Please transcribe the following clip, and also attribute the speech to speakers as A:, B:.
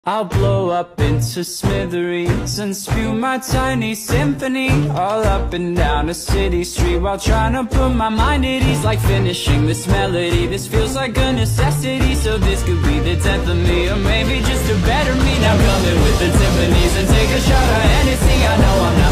A: I'll blow up into smithereens and spew my tiny symphony all up and down a city street while trying to put my mind at ease. Like finishing this melody, this feels like a necessity. So this could be the 10th of me, or maybe just a better me. Now coming with the timpanis and take a shot of Hennessy. I know I'm not